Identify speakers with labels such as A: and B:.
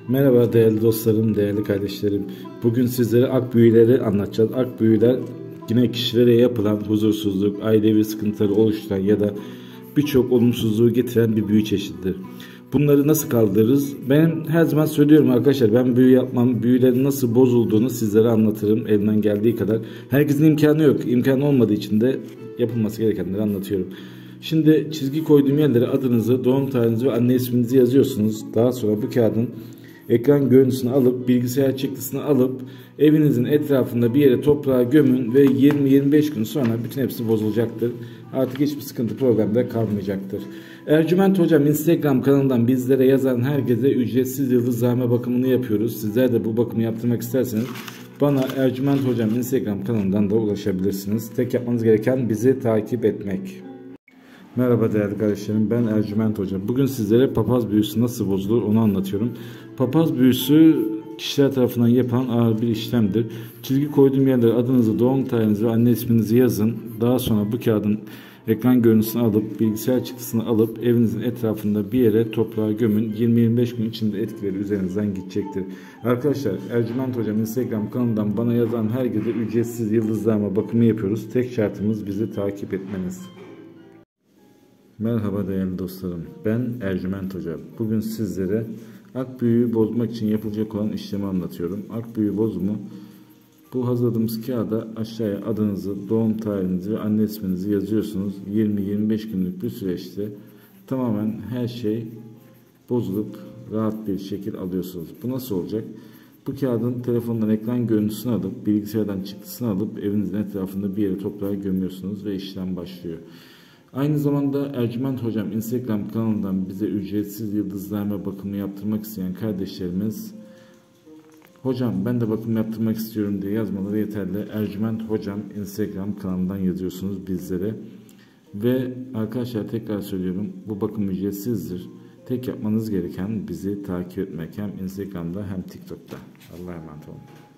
A: Merhaba değerli dostlarım, değerli kardeşlerim. Bugün sizlere ak büyüleri anlatacağız. Ak büyüler yine kişilere yapılan huzursuzluk, ailevi sıkıntıları oluşturan ya da birçok olumsuzluğu getiren bir büyü çeşididir. Bunları nasıl kaldırırız? Ben her zaman söylüyorum arkadaşlar, ben büyü yapmam, büyülerin nasıl bozulduğunu sizlere anlatırım elimden geldiği kadar. Herkesin imkanı yok. İmkanı olmadığı için de yapılması gerekenleri anlatıyorum. Şimdi çizgi koyduğum yerlere adınızı, doğum tarihinizi ve anne isminizi yazıyorsunuz. Daha sonra bu kağıdın ekran görüntüsünü alıp, bilgisayar çıktısını alıp evinizin etrafında bir yere toprağa gömün ve 20-25 gün sonra bütün hepsi bozulacaktır. Artık hiçbir sıkıntı, problem de kalmayacaktır. Ercüment Hocam Instagram kanalından bizlere yazan herkese ücretsiz yıldızlarma bakımını yapıyoruz. Sizler de bu bakımı yaptırmak isterseniz bana Ercüment Hocam Instagram kanalından da ulaşabilirsiniz. Tek yapmanız gereken bizi takip etmek. Merhaba değerli kardeşlerim, ben Ercüment Hoca. Bugün sizlere papaz büyüsü nasıl bozulur onu anlatıyorum. Papaz büyüsü kişiler tarafından yapılan ağır bir işlemdir. Çizgi koyduğum yerlere adınızı, doğum tarihinizi ve anne isminizi yazın. Daha sonra bu kağıdın ekran görüntüsünü alıp, bilgisayar çıktısını alıp evinizin etrafında bir yere toprağa gömün. 20-25 gün içinde etkileri üzerinizden gidecektir. Arkadaşlar, Ercüment Hocam Instagram kanalından bana yazan herkese ücretsiz yıldızlarma bakımı yapıyoruz. Tek şartımız bizi takip etmeniz. Merhaba değerli dostlarım, ben Ercüment Hoca. Bugün sizlere ak büyüyü bozmak için yapılacak olan işlemi anlatıyorum. Ak büyü bozumu, bu hazırladığımız kağıda aşağıya adınızı, doğum tarihinizi ve anne isminizi yazıyorsunuz. 20-25 günlük bir süreçte tamamen her şey bozulup rahat bir şekil alıyorsunuz. Bu nasıl olacak? Bu kağıdın telefondan ekran görüntüsünü alıp, bilgisayardan çıktısını alıp evinizin etrafında bir yere toprağa gömüyorsunuz ve işlem başlıyor. Aynı zamanda Ercüment Hocam Instagram kanalından bize ücretsiz yıldızlarma bakımı yaptırmak isteyen kardeşlerimiz, hocam ben de bakım yaptırmak istiyorum diye yazmaları yeterli. Ercüment Hocam Instagram kanalından yazıyorsunuz bizlere. Ve arkadaşlar tekrar söylüyorum, bu bakım ücretsizdir. Tek yapmanız gereken bizi takip etmek, hem Instagram'da hem TikTok'ta. Allah'a emanet olun.